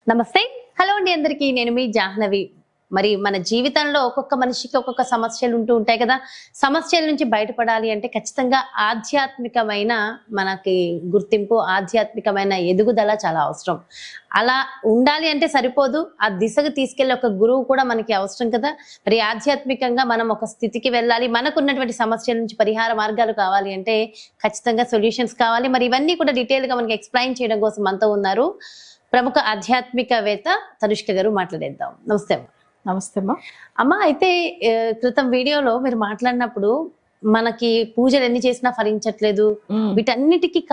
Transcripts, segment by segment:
నమస్తే. హలో అండి అందరికీ. నేను మీ జాహ్నవి. మరి మన జీవితంలో ఒక్కొక్క మనిషికి ఒక్కొక్క సమస్యలు ఉంటూ ఉంటాయి కదా! సమస్యల నుంచి బయటపడాలి అంటే ఖచ్చితంగా ఆధ్యాత్మికమైన మనకి గుర్తింపు, ఆధ్యాత్మికమైన ఎదుగుదల చాలా అవసరం. అలా ఉండాలి అంటే సరిపోదు. ఆ దిశకు తీసుకెళ్ళే ఒక గురువు కూడా మనకి అవసరం కదా! మరి ఆధ్యాత్మికంగా మనం ఒక స్థితికి వెళ్ళాలి. మనకున్నటువంటి సమస్యల నుంచి పరిహార మార్గాలు కావాలి అంటే ఖచ్చితంగా సొల్యూషన్స్ కావాలి. మరి ఇవన్నీ కూడా డీటెయిల్‌గా మనకి ఎక్స్‌ప్లెయిన్ చేయడం కోసం మనతో ఉన్నారు ప్రముఖ ఆధ్యాత్మికవేత్త తనుష్క గారు. మాట్లాడేద్దాం. నమస్తే అమ్మ. నమస్తే అమ్మా. అమ్మ అయితే క్రితం వీడియోలో మీరు మాట్లాడినప్పుడు మనకి పూజలు ఎన్ని చేసినా ఫలించట్లేదు, వీటన్నిటికీ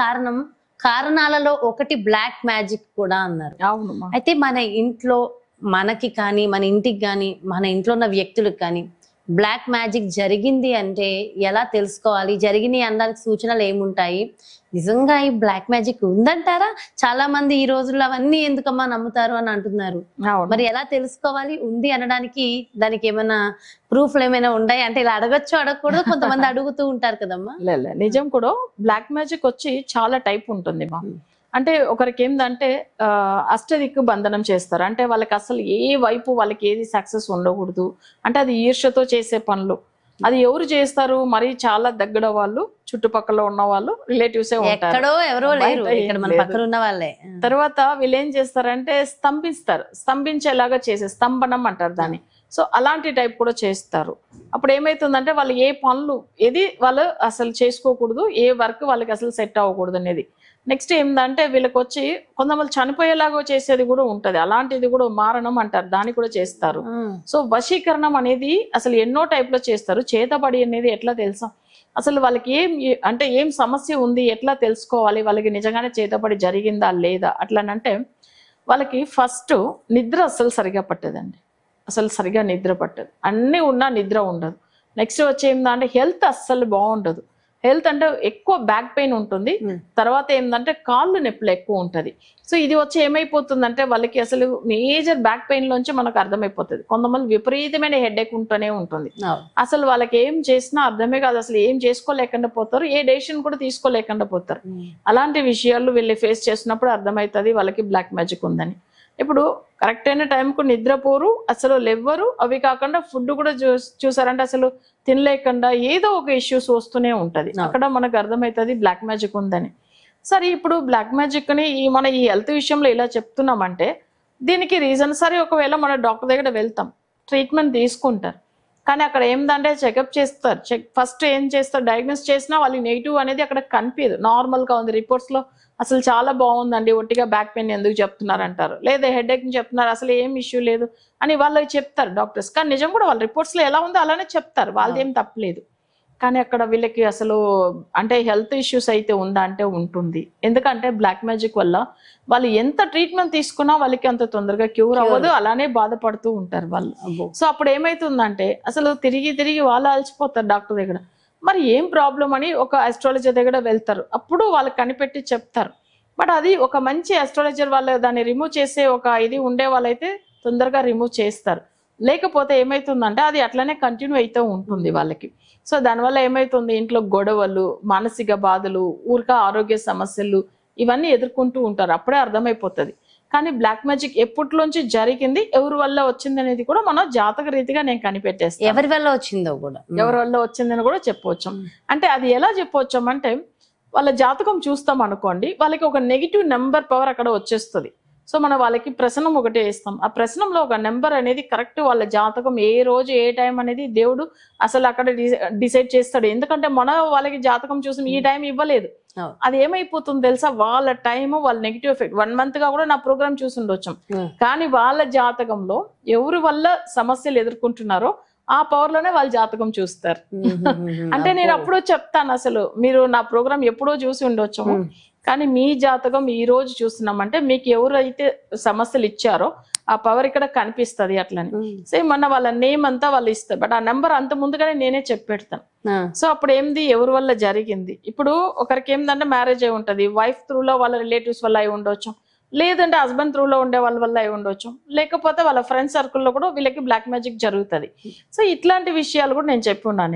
కారణాలలో ఒకటి బ్లాక్ మ్యాజిక్ కూడా అన్నారు. అవునమ్మా. అయితే మన ఇంట్లో మనకి కానీ, మన ఇంటికి కానీ, మన ఇంట్లో ఉన్న వ్యక్తులకు కానీ బ్లాక్ మ్యాజిక్ జరిగింది అంటే ఎలా తెలుసుకోవాలి? జరిగినాయి అనడానికి సూచనలు ఏముంటాయి? నిజంగా ఈ బ్లాక్ మ్యాజిక్ ఉందంటారా? చాలా మంది ఈ రోజుల్లో అవన్నీ ఎందుకమ్మా నమ్ముతారు అని అంటున్నారు. అవును. మరి ఎలా తెలుసుకోవాలి? ఉంది అనడానికి దానికి ఏమైనా ప్రూఫ్లు ఏమైనా ఉన్నాయి అంటే ఇలా అడగొచ్చు, అడగకూడదు, కొంతమంది అడుగుతూ ఉంటారు కదమ్మా. లే నిజం కూడా బ్లాక్ మ్యాజిక్ వచ్చి చాలా టైప్ ఉంటుంది మా. అంటే ఒకరికి ఏంటంటే అష్టదిక్కు బంధనం చేస్తారు. అంటే వాళ్ళకి అసలు ఏ వైపు వాళ్ళకి ఏది సక్సెస్ ఉండకూడదు. అంటే అది ఈర్ష్యతో చేసే పనులు. అది ఎవరు చేస్తారు? మరి చాలా దగ్గర వాళ్ళు, చుట్టుపక్కల ఉన్న వాళ్ళు, రిలేటివ్సే ఉంటారు. ఎక్కడో ఎవరో లేరు, బయట ఇక్కడ ఏం మన లేదు. పక్కన ఉన్న వాళ్ళే. తర్వాత వీళ్ళు ఏం చేస్తారంటే స్తంభిస్తారు. స్తంభించేలాగా చేసే స్తంభనం అంటారు దాన్ని. సో అలాంటి టైప్ కూడా చేస్తారు. అప్పుడు ఏమైతుందంటే వాళ్ళు ఏ పనులు ఏది వాళ్ళు అసలు చేసుకోకూడదు, ఏ వర్క్ వాళ్ళకి అసలు సెట్ అవ్వకూడదు అనేది. నెక్స్ట్ ఏంటంటే వీళ్ళకి వచ్చి కొంతమంది చనిపోయేలాగా చేసేది కూడా ఉంటది. అలాంటిది కూడా మారణం అంటారు, దాన్ని కూడా చేస్తారు. సో వశీకరణం అనేది అసలు ఎన్నో టైప్ లో చేస్తారు. చేతబడి అనేది ఎట్లా తెలుసా? అసలు వాళ్ళకి అంటే ఏం సమస్య ఉంది, ఎట్లా తెలుసుకోవాలి, వాళ్ళకి నిజంగానే చేతబడి జరిగిందా లేదా అట్లానంటే వాళ్ళకి ఫస్ట్ నిద్ర అస్సలు సరిగా పట్టదండి. అసలు సరిగా నిద్ర పట్టదు. అన్నీ ఉన్నా నిద్ర ఉండదు. నెక్స్ట్ వచ్చి ఏంటంటే హెల్త్ అస్సలు బాగుండదు. హెల్త్ అంటే ఎక్కువ బ్యాక్ పెయిన్ ఉంటుంది. తర్వాత ఏంటంటే కాళ్ళు నొప్పులు ఎక్కువ ఉంటుంది. సో ఇది వచ్చి ఏమైపోతుందంటే వాళ్ళకి అసలు మేజర్ బ్యాక్ పెయిన్ లోంచి మనకు అర్థమైపోతుంది. కొంతమంది విపరీతమైన హెడేక్ ఉంటూనే ఉంటుంది. అసలు వాళ్ళకి ఏం చేసినా అర్థమే కాదు. అసలు ఏం చేసుకోలేకుండా పోతారు, ఏ డెసిషన్ కూడా తీసుకోలేకుండా పోతారు. అలాంటి విషయాలు వీళ్ళు ఫేస్ చేసినప్పుడు అర్థమవుతుంది వాళ్ళకి బ్లాక్ మ్యాజిక్ ఉందని. ఇప్పుడు కరెక్ట్ అయిన టైంకు నిద్రపోరు, అసలు లెవ్వరు. అవి కాకుండా ఫుడ్ కూడా చూసారంటే అసలు తినలేకుండా ఏదో ఒక ఇష్యూస్ వస్తూనే ఉంటది. అక్కడ మనకు అర్థమవుతుంది బ్లాక్ మ్యాజిక్ ఉందని. సరే, ఇప్పుడు బ్లాక్ మ్యాజిక్ ని మన ఈ హెల్త్ విషయంలో ఇలా చెప్తున్నామంటే దీనికి రీజన్ సరే, ఒకవేళ మన డాక్టర్ దగ్గర వెళ్తాం, ట్రీట్మెంట్ తీసుకుంటారు. కానీ అక్కడ ఏందంటే చెకప్ చేస్తారు. ఫస్ట్ ఏం చేస్తారు, డయాగ్నోస్ చేసినా వాళ్ళకి నెగిటివ్ అనేది అక్కడ కనిపించదు. నార్మల్గా ఉంది, రిపోర్ట్స్ లో అసలు చాలా బాగుందండి, ఒట్టిగా బ్యాక్ పెయిన్ ఎందుకు చెప్తున్నారు అంటారు, లేదా హెడేక్ ని చెప్తున్నారు, అసలు ఏం ఇష్యూ లేదు అని వాళ్ళు చెప్తారు డాక్టర్స్. కానీ నిజం కూడా వాళ్ళ రిపోర్ట్స్ లో ఎలా ఉందో అలానే చెప్తారు, వాళ్ళది ఏం తప్పలేదు. కానీ అక్కడ వీళ్ళకి అసలు అంటే హెల్త్ ఇష్యూస్ అయితే ఉందా అంటే ఉంటుంది. ఎందుకంటే బ్లాక్ మ్యాజిక్ వల్ల వాళ్ళు ఎంత ట్రీట్మెంట్ తీసుకున్నా వాళ్ళకి అంత తొందరగా క్యూర్ అవ్వదు, అలానే బాధపడుతూ ఉంటారు వాళ్ళు. సో అప్పుడు ఏమైతుందంటే అసలు తిరిగి తిరిగి వాళ్ళు అలసిపోతారు డాక్టర్ దగ్గర. మరి ఏం ప్రాబ్లం అని ఒక ఆస్ట్రాలజర్ దగ్గర వెళ్తారు. అప్పుడు వాళ్ళకి కనిపెట్టి చెప్తారు. బట్ అది ఒక మంచి ఆస్ట్రాలజర్ వాళ్ళు దాన్ని రిమూవ్ చేసే ఒక ఇది ఉండే వాళ్ళైతే తొందరగా రిమూవ్ చేస్తారు. లేకపోతే ఏమైతుందంటే అది అట్లనే కంటిన్యూ అవుతూ ఉంటుంది వాళ్ళకి. సో దానివల్ల ఏమైతుంది, ఇంట్లో గొడవలు, మానసిక బాధలు, ఊరిక ఆరోగ్య సమస్యలు ఇవన్నీ ఎదుర్కొంటూ ఉంటారు. అప్పుడే అర్థమైపోతుంది. కానీ బ్లాక్ మ్యాజిక్ ఎప్పట్లోంచి జరిగింది, ఎవరి వల్ల వచ్చింది అనేది కూడా మనం జాతక రీతిగా నేను కనిపెట్టేస్తాను. ఎవరి వల్ల వచ్చిందో కూడా, ఎవరి వల్ల వచ్చిందని కూడా చెప్పవచ్చు. అంటే అది ఎలా చెప్పవచ్చు అంటే వాళ్ళ జాతకం చూస్తాం అనుకోండి, వాళ్ళకి ఒక నెగిటివ్ నెంబర్ పవర్ అక్కడ వచ్చేస్తుంది. సో మనం వాళ్ళకి ప్రశ్నం ఒకటే ఇస్తాం. ఆ ప్రశ్నంలో ఒక నెంబర్ అనేది కరెక్ట్ వాళ్ళ జాతకం ఏ రోజు ఏ టైం అనేది దేవుడు అసలు అక్కడ డిసైడ్ చేస్తాడు. ఎందుకంటే వాళ్ళకి జాతకం చూసి ఈ టైం ఇవ్వలేదు. అది ఏమైపోతుంది తెలుసా, వాళ్ళ టైం వాళ్ళ నెగిటివ్ ఎఫెక్ట్ 1 month గా కూడా నా ప్రోగ్రామ్ చూసి ఉండొచ్చు. కానీ వాళ్ళ జాతకంలో ఎవరి వల్ల సమస్యలు ఎదుర్కొంటున్నారో ఆ పవర్ లోనే వాళ్ళ జాతకం చూస్తారు. అంటే నేను అప్పుడు చెప్తాను, అసలు మీరు నా ప్రోగ్రామ్ ఎప్పుడో చూసి ఉండొచ్చు, కానీ మీ జాతకం ఈ రోజు చూస్తున్నామంటే మీకు ఎవరైతే సమస్యలు ఇచ్చారో ఆ పవర్ ఇక్కడ కనిపిస్తుంది. అట్లని సేమ్ మన వాళ్ళ నేమ్ అంతా వాళ్ళు ఇస్తారు, బట్ ఆ నెంబర్ అంత ముందుగానే నేనే చెప్పెడతాను. సో అప్పుడు ఏంది, ఎవరి వల్ల జరిగింది. ఇప్పుడు ఒకరికి ఏంటంటే మ్యారేజ్ అయి ఉంటది, వైఫ్ త్రూలో వాళ్ళ రిలేటివ్స్ వల్ల అయి ఉండొచ్చు, లేదంటే హస్బెండ్ త్రూలో ఉండే వాళ్ళ వల్ల అయి ఉండొచ్చు, లేకపోతే వాళ్ళ ఫ్రెండ్ సర్కిల్లో కూడా వీళ్ళకి బ్లాక్ మ్యాజిక్ జరుగుతుంది. సో ఇట్లాంటి విషయాలు కూడా నేను చెప్పి ఉన్నాను నేను.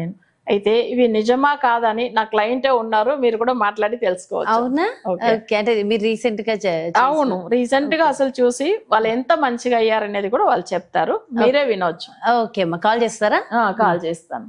అయితే ఇవి నిజమా కాదని నా క్లయింటే ఉన్నారు, మీరు కూడా మాట్లాడి తెలుసుకోవచ్చు. అవునా? ఓకే. ఓకే, అంటే మీరు రీసెంట్ గా అవును, రీసెంట్ గా అసలు చూసి వాళ్ళు ఎంత మంచిగా అయ్యారనేది కూడా వాళ్ళు చెప్తారు, మీరే వినొచ్చు. ఓకే అమ్మా, కాల్ చేస్తారా? కాల్ చేస్తాను.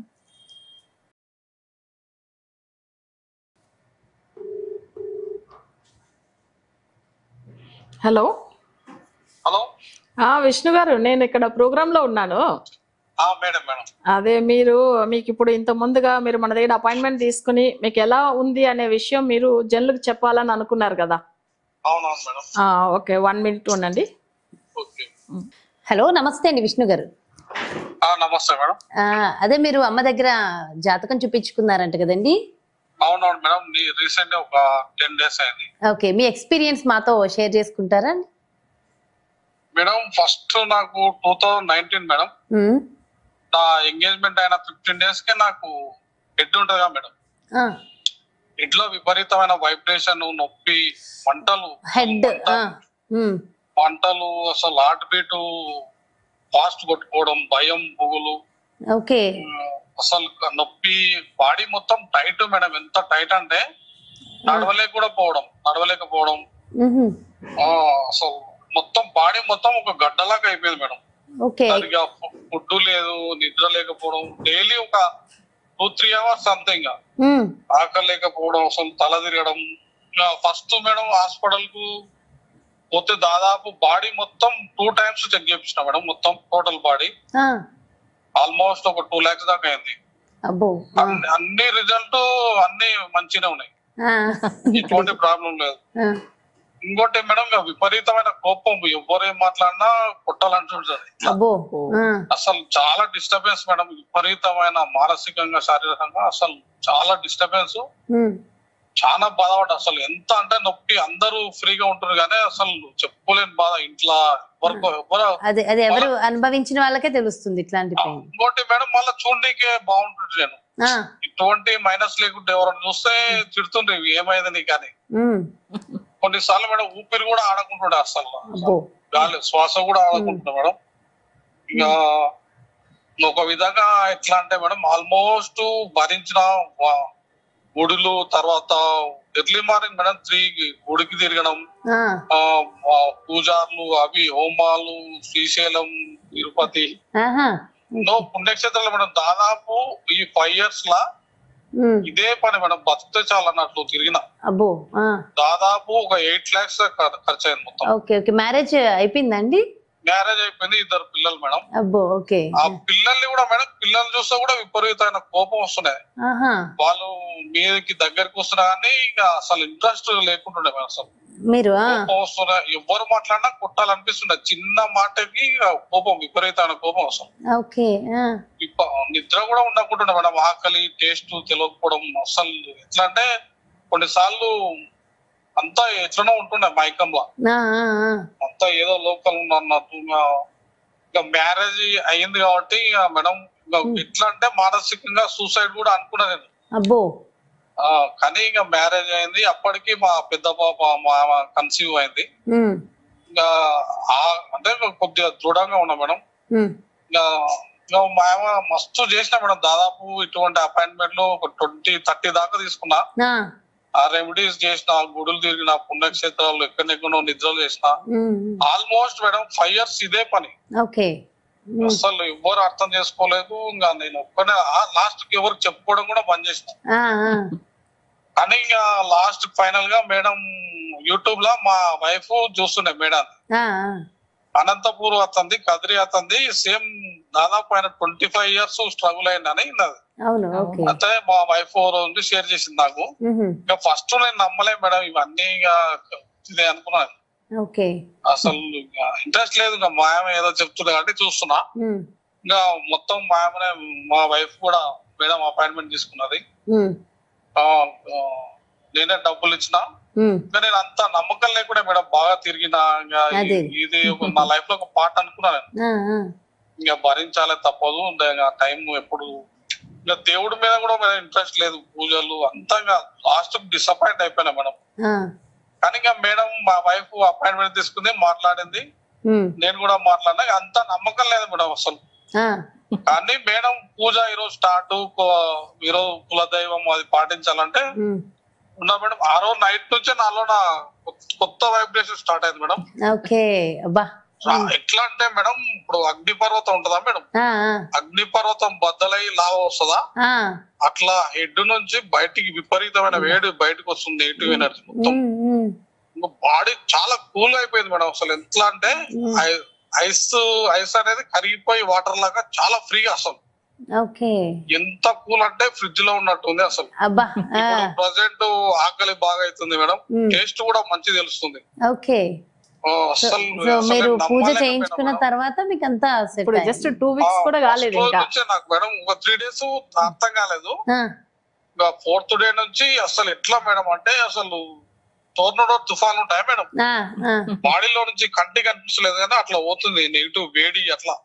హలో. హలో. విష్ణు గారు, నేను ఇక్కడ ప్రోగ్రామ్ లో ఉన్నాను. Madam madam. అదే మీకు ఇప్పుడు ఇంత ముందుగా మీరు మన దగ్గర అపాయింట్మెంట్ తీసుకుని మీకు ఎలా ఉంది అనే విషయం మీరు జనులకు చెప్పాలని అనుకున్నారు కదా? అవునవును మేడం. ఓకే, 1 minute ఉండండి. ఓకే. హలో, నమస్తే అండి విష్ణు గారు. నమస్తే మేడం. అదే మీరు అమ్మ దగ్గర జాతకం చూపించుకున్నారంట కదండి? అవునవును మేడం, రీసెంట్ ఒక 10 days అయింది. ఓకే, మీ ఎక్స్పీరియన్స్ మాతో షేర్ చేసుకుంటారా? మేడం ఫస్ట్ నాకు 2019 మేడం, నా ఎంగేజ్మెంట్ అయిన 15 days కి నాకు హెడ్ ఉంటుందిగా మేడం, హెడ్ లో విపరీతమైన వైబ్రేషన్, నొప్పి, మంటలు, మంటలు, అసలు హార్ట్ బీట్ ఫాస్ట్ కొట్టుకోవడం, భయం, బుగులు, అసలు నొప్పి, బాడీ మొత్తం టైట్ మేడం. ఎంత టైట్ అంటే నడవలేకపోవడం, అసలు మొత్తం బాడీ మొత్తం ఒక గడ్డలాగా అయిపోయింది మేడం. సరిగా ఫుడ్ లేదు, నిద్ర లేకపోవడం, డైలీ ఒక 2-3 hours అంతే, ఇంకా ఆకలి లేకపోవడం, అసలు తల తిరగడం. ఫస్ట్ మేడం హాస్పిటల్ కు పోతే దాదాపు బాడీ మొత్తం 2 times చెక్ చేయించిన మేడం, మొత్తం టోటల్ బాడీ ఆల్మోస్ట్ ఒక 2 lakhs దాకా అయింది. అన్ని రిజల్ట్ అన్ని మంచిగా ఉన్నాయి, ఎటువంటి ప్రాబ్లం లేదు. ఇంకోటి మేడం, విపరీతమైన కోపం, ఎవరేం మాట్లాడినా కొట్టాలంటుంటది. అసలు చాలా డిస్టర్బెన్స్ మేడం, విపరీతమైన మానసికంగా, శారీరకంగా అసలు చాలా డిస్టర్బెన్స్. చాలా బాధపడ్డా, అసలు ఎంత అంటే నొప్పి. అందరూ ఫ్రీగా ఉంటున్నారు కానీ అసలు చెప్పుకోలేని బాధ. ఇంట్లో ఎవరు అనుభవించిన వాళ్ళకే తెలుస్తుంది ఇట్లాంటి. ఇంకోటి మేడం, మళ్ళీ చూడనీకే బాగుంటుంది. నేను ఇటువంటి మైనస్ లేకుంటే ఎవరైనా చూస్తే తిడుతుండ్రు, ఏమైంది నీకు అని. కొన్నిసార్లు మేడం ఊపిరి కూడా ఆడకుంటుండే, అసలు గాలి శ్వాస కూడా ఆడకుంటుండే మేడం. ఇంకా ఒక విధంగా ఎట్లా అంటే మేడం, ఆల్మోస్ట్ భరించిన గుడులు, తర్వాత ఎర్లీ మార్నింగ్ మేడం 3 గుడికి తిరగడం, పూజార్లు, అవి హోమాలు, శ్రీశైలం, తిరుపతి, పుణ్యక్షేత్రాలు మేడం. దాదాపు ఈ 5 years లా ఇదే పని మేడం, బతికితే చాలు అన్నట్లు తిరిగిన. దాదాపు ఒక 8 lakhs ఖర్చు అయింది మొత్తం. మ్యారేజ్ అయిపోయిందండి? మ్యారేజ్ అయిపోయింది, 2 పిల్లలు మేడం. ఆ పిల్లల్ని కూడా మేడం, పిల్లలు చూస్తే కూడా విపరీతమైన కోపం వస్తున్నాయి. వాళ్ళు మీదకి దగ్గరికి వస్తున్నా కానీ ఇంకా అసలు ఇంట్రెస్ట్ లేకుంటుండే మేడం. అసలు కోపం వస్తున్నా, ఎవరు మాట్లాడినా కొట్టాలనిపిస్తుండే. చిన్న మాటకి కోపం, విపరీతమైన కోపం అసలు. నిద్ర కూడా ఉండకుంటుండే మేడం, ఆకలి, టేస్ట్ తెలియకపోవడం. అసలు ఎట్లా అంటే కొన్నిసార్లు అంతా ఎట్లనో ఉంటుండే మైకంలో, అంతా ఏదో లోకల్ అన్నట్టు. ఇంకా మ్యారేజ్ అయ్యింది కాబట్టి మేడం, ఎట్లా అంటే మానసికంగా సూసైడ్ కూడా అనుకున్నా నేను. కానీ ఇంకా మ్యారేజ్ అయింది, అప్పటికి మా పెద్ద పాప కన్సీవ్ అయింది. ఇంకా అంటే కొద్దిగా దృఢంగా ఉన్నా మేడం. ఇంకా మా మస్తు చేసిన మేడం, దాదాపు ఇటువంటి అపాయింట్మెంట్ లో ఒక 20-30 దాకా తీసుకున్నా. ఆ రెమెడీస్ చేసిన, గుడులు తిరిగిన, పుణ్యక్షేత్రాలు ఎక్కడెక్కడో నిద్రలు చేసిన. ఆల్మోస్ట్ మేడం 5 years ఇదే పని. అసలు ఎవరు అర్థం చేసుకోలేదు. ఇంకా నేను ఒక్కనే లాస్ట్ కి ఎవరికి చెప్పుకోవడం కూడా బంద్ చేసిన. కానీ ఇంకా లాస్ట్ ఫైనల్ గా మేడం యూట్యూబ్ లో మా వైఫ్ చూస్తుండే మేడం, అనంతపూర్ అతంది, కదిరి అతంది, సేమ్ దాదాపు ఆయన 25 years స్ట్రగుల్ అయిందని. అంటే మా వైఫ్ రోజు షేర్ చేసింది నాకు. ఇంకా ఫస్ట్ నేను నమ్మలే మేడం, ఇవన్నీ ఇదే అనుకున్నాను. అసలు ఇంట్రెస్ట్ లేదు, ఇంకా మా ఆమె ఏదో చెప్తున్నా కాబట్టి చూస్తున్నా. ఇంకా మొత్తం మా ఆమె, మా వైఫ్ కూడా మేడం అపాయింట్మెంట్ తీసుకున్నది. నేనే డబ్బులు ఇచ్చిన. ఇంకా నేను అంత నమ్మకం లేకుండా మేడం బాగా తిరిగినా. ఇది నా లైఫ్ లో ఒక పార్ట్ అనుకున్నాను. ఇంకా భరించాలే, తప్పదు. ఇంకా టైం ఎప్పుడు, ఇంకా దేవుడి మీద కూడా ఇంట్రెస్ట్ లేదు, పూజలు అంతా. ఇంకా లాస్ట్ డిసప్పాయింట్ అయిపోయినా మేడం. కానీ ఇంకా మేడం మా వైఫ్ అపాయింట్మెంట్ తీసుకుంది, మాట్లాడింది, నేను కూడా మాట్లాడినా. అంత నమ్మకం లేదు మేడం అసలు. కానీ మేడం పూజ ఈరోజు స్టార్ట్, ఈరోజు కులదైవం అది పాటించాలంటే ఉన్నా మేడం. ఆ రోజు నైట్ నుంచే నాలో నా కొత్త వైబ్రేషన్ స్టార్ట్ అయింది మేడం. ఓకే. అబ్బా ఎట్లా అంటే మేడం, ఇప్పుడు అగ్నిపర్వతం ఉంటదా మేడం, అగ్నిపర్వతం బద్దలై లావ వస్తుందా, అట్లా హెడ్ నుంచి బయటికి విపరీతమైన వేడి బయటకు వస్తుంది, నెగిటివ్ ఎనర్జీ మొత్తం. బాడీ చాలా కూల్ అయిపోయింది మేడం. అసలు ఎట్లా అంటే ఐస్ అనేది కరిగిపోయి వాటర్ లాగా చాలా ఫ్రీగా అసలు ఎంత కూల్ అంటే ఫ్రిడ్జ్ లో ఉన్నట్టుంది అసలు. ప్రజెంట్ ఆకలి బాగా అవుతుంది మేడం, టేస్ట్ కూడా మంచి తెలుస్తుంది. మీరు పూజ చేయించుకున్న తర్వాత మీకు అంతా జస్ట్ 2 weeks కూడా కాలేదు నాకు మేడం. ఒక 3 days అర్థం కాలేదు. 4th day నుంచి అసలు ఎట్లా మేడం అంటే అసలు టోర్నడో తుఫాన్ ఉంటాయి మేడం, బాడీలో నుంచి కంటికి కనిపించలేదు కానీ అట్లా పోతుంది నెగిటివ్ వేడి అట్లా.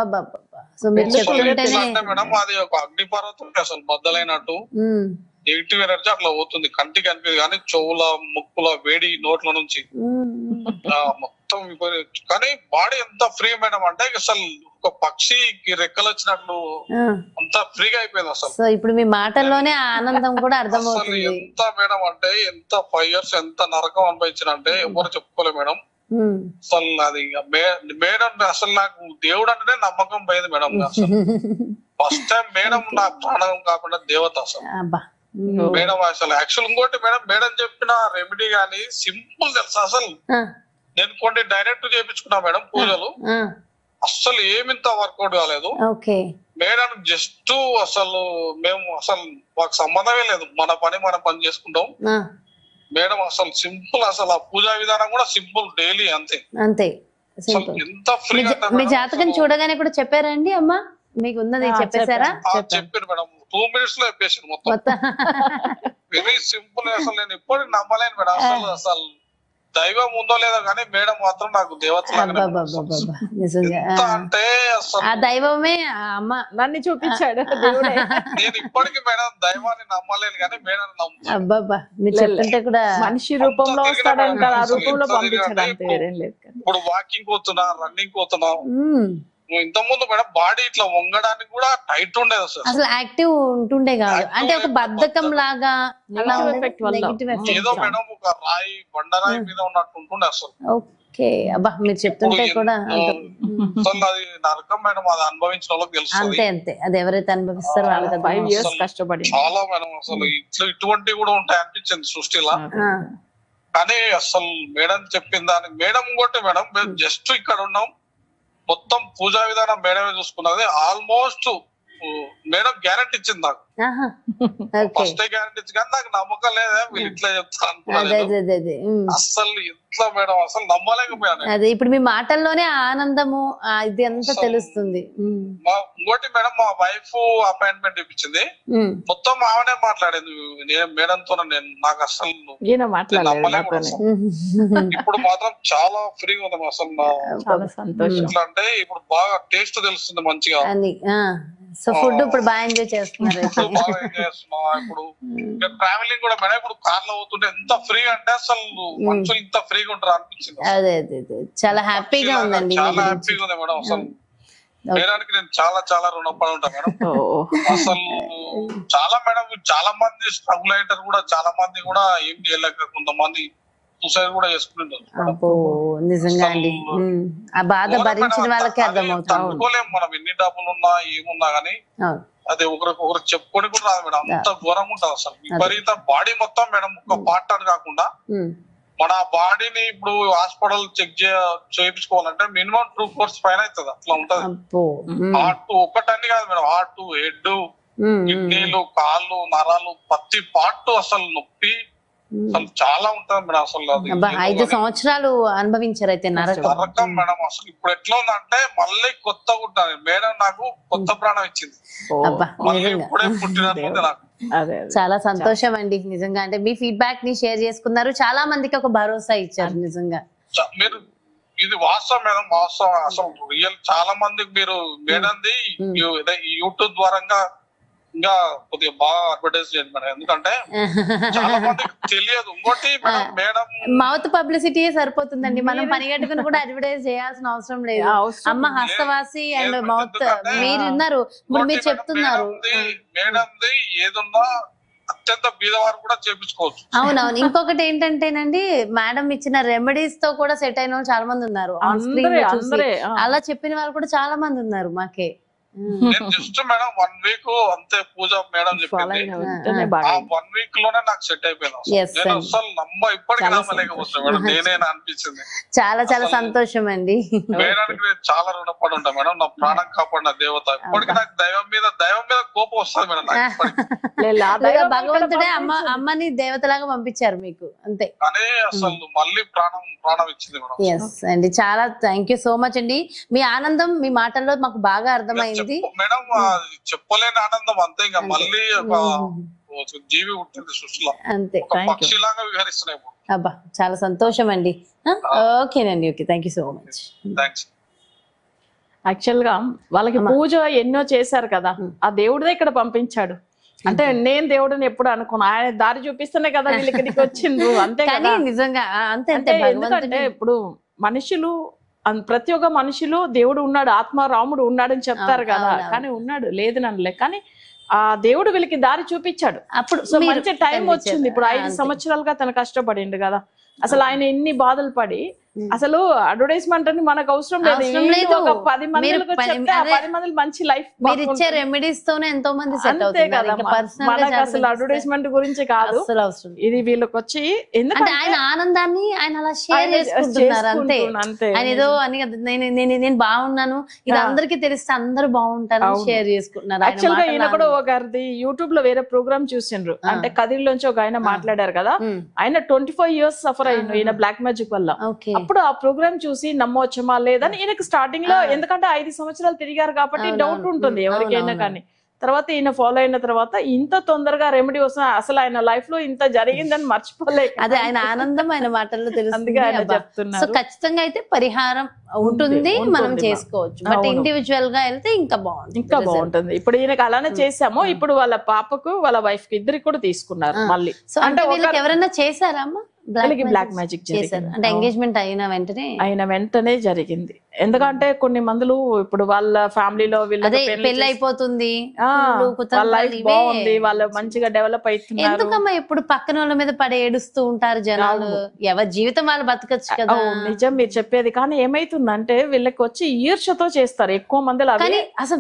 మేడం అది ఒక అగ్నిపర్వతం అసలు బద్దలైనట్టు నెగిటివ్ ఎనర్జీ అట్లా పోతుంది, కంటికి కనిపించదు కానీ చెవుల ముక్కుల వేడి నోట్ల నుంచి మొత్తం. కానీ బాడీ ఎంత ఫ్రీ మేడం అంటే అసలు ఒక పక్షికి రెక్కలు వచ్చినట్లు అంత ఫ్రీగా అయిపోయింది అసలు. ఇప్పుడు మీ మాటల్లోనే ఆనందం కూడా అర్థమవుతుంది. ఎంత మేడం అంటే ఎంత 5 years ఎంత నరకం అనిపించినంటే ఎవరు చెప్పుకోలేదు మేడం. అసలు అది మేడం అసలు నాకు దేవుడు అంటేనే నమ్మకం పోయింది మేడం. అసలు ఫస్ట్ టైం మేడం నా ప్రాణం కాకుండా దేవత అసలు మేడం. అసలు యాక్చువల్ ఇంకోటి మేడం, మేడం చెప్పిన రెమెడీ గానీ సింపుల్ తెలుసా అసలు. నేను కొన్ని డైరెక్ట్ చేయించుకున్నా మేడం పూజలు, అస్సలు ఏమింత వర్కౌట్ కాలేదు మేడం. జస్ట్ అసలు మేము అసలు మాకు సంబంధమే లేదు, మన పని మనం పని చేసుకుంటాం మేడం. అసలు సింపుల్, అసలు ఆ పూజా విధానం కూడా సింపుల్, డైలీ అంతే. ఎంత ఫ్రీ. మీ జాతకం చూడగానే కూడా చెప్పారండి అమ్మా, మీకు ఉన్నది చెప్పేశారా? చెప్పారు మేడం, 2 minutes లో చెప్పేసారు మొత్తం. Very simple. అసలు నేను ఇప్పటికి నమ్మలేను మేడం. అసలు దైవం ఉందో లేదో కానీ మేడం మాత్రం నాకు దేవత అంటే ఆ దైవమే అమ్మ నన్ను చూపించాడు. నేను ఇప్పటికి మేడం దైవాన్ని నమ్మలేను కానీ మేడం నమ్ముతాను. అబ్బాబ్బా మీరు చెప్తుంటే కూడా మనిషి రూపంలో వస్తాడంట, ఆ రూపంలో పంపించడానికి. ఇప్పుడు వాకింగ్ పోతున్నా, రన్నింగ్ పోతున్నా, ఇంత ముందు మేడం బాడీ ఇట్లా వంగడానికి కూడా టైట్ ఉండేది అసలు యాక్టివ్ ఉంటుండే కాదు, అంటే ఒక బద్ధకం లాగా ఏదో మేడం ఒక రాయి బండరాయి మీద ఉన్నట్టు ఉంటుండే అసలు. ఓకే. అబ్బా మీరు చెప్తుంటే కూడా అసలు అది నరకం మేడం, అది అనుభవించిన వాళ్ళకి తెలుసు. అంతే అంతే, అది ఎవరైతే అనుభవిస్తారో వాళ్ళకి 5 years కష్టపడి చాలా మేడం. అసలు ఇటువంటివి కూడా ఉంటాయి అనిపించింది సృష్టిలా. కానీ అసలు మేడం చెప్పిన దానికి మేడం ఇంకోటి మేడం, మేము జస్ట్ ఇక్కడ ఉన్నాం, మొత్తం పూజా విధానం మేడమే చూసుకున్నది. ఆల్మోస్ట్ మేడం గ్యారెంటీ ఇచ్చింది నాకు. ఫస్ట్ గ్యారెంటీ ఇచ్చి కానీ నాకు నమ్మకం లేదా వీళ్ళు ఇట్లా చెప్తాను అసలు. ఎట్లా మేడం అసలు నమ్మలేకపోయాను. అదే ఇప్పుడు మీ మాటల్లోనే ఆనందము ఇది అంతా తెలుస్తుంది. ఇంకోటి మేడం, మా వైఫ్ అపాయింట్మెంట్ ఇప్పించింది, మొత్తం ఆమెనే మాట్లాడేది మేడంతో. నేను నాకు అసలు నమ్మలేకపోయాను. ఇప్పుడు మాత్రం చాలా ఫ్రీగా ఉంది అసలు. ఎట్లా అంటే ఇప్పుడు బాగా టేస్ట్ తెలుస్తుంది మంచిగా. సో ఫుడ్ ఇప్పుడు బాగా ఎంజాయ్ చేస్తున్నారు. ఇప్పుడు ట్రావెలింగ్ కూడా మేడం, ఇప్పుడు కార్ లో పోతుంటే ఎంత ఫ్రీ అంటే అసలు మనుషులు ఇంత ఫ్రీగా ఉంటారు అనిపించింది. అదే అదే చాలా హ్యాపీగా ఉందండి. చాలా హ్యాపీగా ఉంది మేడం. అసలు మేడానికి నేను చాలా చాలా రుణపడి ఉంటాను మేడం. అసలు చాలా మేడం, చాలా మంది స్ట్రగుల్ అయ్యారు కూడా, చాలా మంది కూడా ఏం చేయలేక కొంతమంది సూసైడ్ కూడా చేసుకుంటుంటారు. నిజంగా అండి, ఆ బాధ భరించిన వాళ్ళకి అర్థమవుతుంది. అనుకోలేము మనం ఎన్ని డబ్బులు ఉన్నా ఏమున్నా గానీ అది ఒకరికి చెప్పుకొని కూడా రాదు మేడం, అంత ఘోరంగా ఉంటుంది అసలు. విపరీత బాడీ మొత్తం మేడం, ఒక పార్ట్ అని కాకుండా మన బాడీని ఇప్పుడు హాస్పిటల్ చెక్ చేయించుకోవాలంటే మినిమం 2 crores పైన అవుతుంది, అట్లా ఉంటది. హార్ట్ ఒకటని కాదు మేడం, హార్ట్, హెడ్, కిడ్నీలు, కాళ్ళు, నరాలు, ప్రతి పార్ట్ అసలు నొప్పి అసలు చాలా ఉంటది మేడం. అసలు 5 సంవత్సరాలు అనుభవించారు అయితే నరకం మేడం. అసలు ఇప్పుడు ఎట్లా ఉందంటే మళ్ళీ కొత్తగా ఉంటాను మేడం, నాకు కొత్త ప్రాణం ఇచ్చింది. ఇప్పుడే పుట్టినట్టు నాకు చాలా సంతోషం అండి నిజంగా. అంటే మీ ఫీడ్బ్యాక్ ని షేర్ చేసుకున్నారు, చాలా మందికి ఒక భరోసా ఇచ్చారు నిజంగా. మీరు ఇది వాస్తవం మేడం, వాస్తవం అసలు రియల్. చాలా మందికి మీరు మేడంది యూట్యూబ్ ద్వారంగా ఇంకా కొద్దిగా బాగా అడ్వర్టైజ్ చేయండి మేడం, ఎందుకంటే చాలా మందికి తెలియదు. ఇంకోటి మేడం మౌత్ పబ్లిసిటీ సరిపోతుందండి, మనం పనిగట్టుకుని కూడా అడ్వర్టైజ్ చేయాల్సిన అవసరం లేదు. అమ్మ హస్తవాసి అండ్ మౌత్ మీరు ఉన్నారు, ఇప్పుడు మీరు చెప్తున్నారు. మేడంది ఏదున్నా అత్యంత బీదవారు కూడా చేపించుకోవచ్చు. అవునవును. ఇంకొకటి ఏంటంటేనండి, మేడం ఇచ్చిన రెమెడీస్ తో కూడా సెట్ అయిన వాళ్ళు చాలా మంది ఉన్నారు. అలా చెప్పిన వాళ్ళు కూడా చాలా మంది ఉన్నారు మాకే. నేను జస్ట్ మేడం 1 వీక్ అంతే పూజ మేడం చెప్పింది, ఆ 1 వీక్ లోనే నాకు సెట్ అయిపోయింది. నేను అసలు ఇప్పటికీ నమ్మలేకపోతున్నా మేడం, నేనేనా అనిపించింది. చాలా చాలా సంతోషం అండి. మేడానికి నేను చాలా రుణపడి ఉంటాను మేడం, నా ప్రాణం కాపాడిన దేవత. ఇప్పటికీ నాకు దైవం మీద కోపం వస్తుంది మేడం నాకు. భగవంతుడే అమ్మని దేవతలాగా పంపించారు మీకు, అంతే. కానీ అసలు మళ్ళీ ప్రాణం ఇచ్చింది మేడం. ఎస్ అండి, చాలా థ్యాంక్ యూ సో మచ్ అండి. మీ ఆనందం మీ మాటల్లో మాకు బాగా అర్థమైంది మేడం. చెప్పలేని ఆనందం అంతే. ఇంకా మళ్ళీ జీవి ఉంటుంది సృష్టిలో, అంతే. పక్షిలాగా విహరిస్తున్నాయి. అబ్బా చాలా సంతోషం అండి. ఓకేనండి, okay, thank you so much. Thanks. Actual గా వాళ్ళకి పూజ ఎన్నో చేశారు కదా, ఆ దేవుడిదే ఇక్కడ పంపించాడు. అంటే నేను దేవుడిని ఎప్పుడు అనుకున్నా, ఆయన దారి చూపిస్తేనే కదా వీళ్ళు ఇక్కడికి వచ్చిండ్రు, అంతే కదా. నిజంగా అంతే. ఎందుకంటే ఇప్పుడు మనుషులు ప్రతి ఒక్క మనిషిలో దేవుడు ఉన్నాడు, ఆత్మ రాముడు ఉన్నాడని చెప్తారు కదా, కానీ ఉన్నాడు లేదు నన్నలే, కానీ ఆ దేవుడు వీళ్ళకి దారి చూపించాడు. అప్పుడు మంచి టైం వచ్చింది. ఇప్పుడు 5 సంవత్సరాలుగా తను కష్టపడిండు కదా, అసలు ఆయన ఎన్ని బాధలు పడి, అసలు అడ్వర్టైజ్మెంట్ అని మనకు అవసరం లేదు. ఒక 10 మందికి చెప్తే ఆ 10 మంది మంచి లైఫ్, మీరు ఇచ్చే రెమెడీస్ తోనే ఎంతో మంది సెట్ అవుతారు. మనకు అసలు అడ్వర్టైజ్మెంట్ గురించి కాదు ఇది, వీళ్ళకి వచ్చి ఎందుకంటే ఆయన ఆనందాన్ని ఆయన అలా షేర్ చేసుకుంటున్నారు, అంతే. ఆయన ఏదో అని నేను బాగున్నాను, ఇది అందరికి తెలిస్తే అందరూ బాగుంటారు షేర్ చేసుకుంటున్నారు. యాక్చువల్ గా ఈయన కూడా ఒకరిది యూట్యూబ్ లో వేరే ప్రోగ్రామ్ చూసిండ్రు, అంటే కదిరిలోంచి ఒక ఆయన మాట్లాడారు కదా, ఆయన 25 years సఫర్ అయ్యిండు ఈయన బ్లాక్ మ్యాజిక్ వల్ల. అప్పుడు ఆ ప్రోగ్రామ్ చూసి నమ్మవచ్చమా లేదని ఈయనకు స్టార్టింగ్ లో, ఎందుకంటే 5 సంవత్సరాలు తిరిగారు కాబట్టి డౌట్ ఉంటుంది ఎవరికైనా, కానీ తర్వాత ఈయన ఫాలో అయిన తర్వాత ఇంత తొందరగా రెమెడీ వస్తుంది, అసలు ఆయన లైఫ్ లో ఇంత జరిగిందని మర్చిపోలేదు. అదే ఆయన ఆనందం ఆయన మాటల్లో తెలుస్తుంది. సో ఖచ్చితంగా అయితే పరిహారం ఉంటుంది, మనం చేసుకోవచ్చు. బట్ ఇండివిజువల్ గా వెళ్తే ఇంకా బాగుంటుంది. ఇప్పుడు ఈయనకి అలానే చేసాము. ఇప్పుడు వాళ్ళ పాపకు వాళ్ళ వైఫ్ కి ఇద్దరికి కూడా తీసుకున్నారు మళ్ళీ. సో అంటే వీళ్ళకి ఎవరైనా చేశారా అమ్మా బ్లాక్ మ్యాజిక్ చేశారు? అంటే ఎంగేజ్మెంట్ అయిన వెంటనే జరిగింది. ఎందుకంటే కొన్ని మందులు ఇప్పుడు వాళ్ళ ఫ్యామిలీలో పెళ్లి అయిపోతుంది, బాగుంది, వాళ్ళు మంచిగా డెవలప్ అవుతున్నారు. ఎందుకమ్మా ఇప్పుడు పక్కన వాళ్ళ మీద పడి ఏడుస్తూ ఉంటారు జనాలు? ఎవరి జీవితం వాళ్ళు బతకచ్చు కదా. నిజం మీరు చెప్పేది, కానీ ఏమైతుందంటే వీళ్ళకి వచ్చి ఈర్షతో చేస్తారు ఎక్కువ మంది. కానీ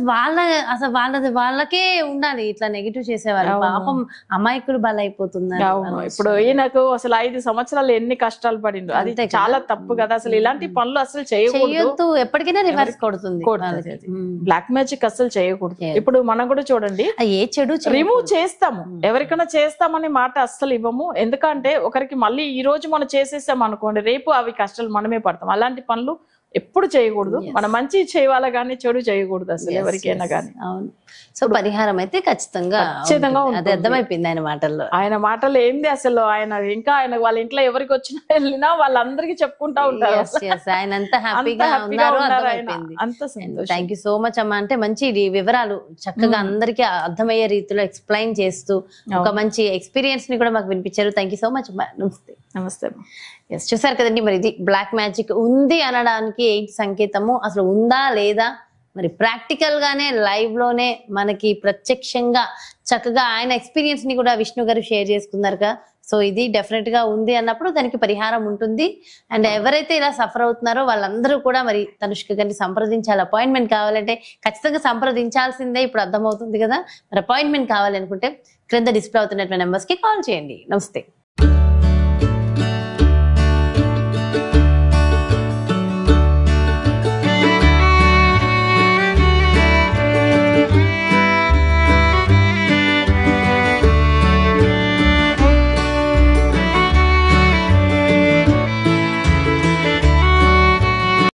వాళ్ళకే ఉండాలి ఇట్లా నెగిటివ్ చేసేవాళ్ళు. పాపం అమాయకులు బలైపోతున్నారు. ఇప్పుడు ఈయనకు అసలు 5 సంవత్సరాలు ఎన్ని కష్టాలు పడిండు, అది చాలా తప్పు కదా. అసలు ఇలాంటి పనులు అసలు చేయకూడదు, ఎప్పటికైనా రివర్స్ కొడుతుంది. బ్లాక్ మ్యాజిక్ అసలు చేయకూడదు. ఇప్పుడు మనం కూడా చూడండి, ఏ చెడు రిమూవ్ చేస్తాము, ఎవరికైనా చేస్తామనే మాట అస్సలు ఇవ్వము. ఎందుకంటే ఒకరికి మళ్ళీ ఈ రోజు మనం చేసేస్తాం అనుకోండి, రేపు అవి కష్టాలు మనమే పడతాం. అలాంటి పనులు ఎప్పుడు చేయకూడదు. మనం మంచి చేయాలి కానీ చెడు చేయకూడదు అసలు ఎవరికైనా కానీ. అవును. సో పరిహారం అయితే ఖచ్చితంగా అర్థమైపోయింది ఆయన మాటల్లో. ఆయన మాటలు ఏంది అసలు, ఆయన ఇంకా ఆయన వాళ్ళ ఇంట్లో ఎవరికి వచ్చినా వెళ్ళినా వాళ్ళందరికీ చెప్పుకుంటా ఉంటారు. ఆయన అంత హ్యాపీగా ఉన్నారు, అర్థమైపోయింది. థ్యాంక్ యూ సో మచ్ అమ్మా. అంటే మంచి వివరాలు చక్కగా అందరికి అర్థమయ్యే రీతిలో ఎక్స్ప్లెయిన్ చేస్తూ ఒక మంచి ఎక్స్పీరియన్స్ ని కూడా మాకు వినిపించారు. థ్యాంక్ యూ సో మచ్ అమ్మా. నమస్తే. నమస్తే. ఎస్, చూసారు కదండి, మరి ఇది బ్లాక్ మ్యాజిక్ ఉంది అనడానికి ఏంటి సంకేతము, అసలు ఉందా లేదా, మరి ప్రాక్టికల్ గానే లైవ్ లోనే మనకి ప్రత్యక్షంగా చక్కగా ఆయన ఎక్స్పీరియన్స్ ని కూడా విష్ణు గారు షేర్ చేసుకున్నారు కదా. సో ఇది డెఫినెట్ గా ఉంది అన్నప్పుడు దానికి పరిహారం ఉంటుంది. అండ్ ఎవరైతే ఇలా సఫర్ అవుతున్నారో వాళ్ళందరూ కూడా మరి తనుష్క గారిని సంప్రదించాలి. అపాయింట్మెంట్ కావాలంటే ఖచ్చితంగా సంప్రదించాల్సిందే, ఇప్పుడు అర్థమవుతుంది కదా. మరి అపాయింట్మెంట్ కావాలనుకుంటే క్రింద డిస్ప్లే అవుతున్నటువంటి నెంబర్స్ కి కాల్ చేయండి. నమస్తే.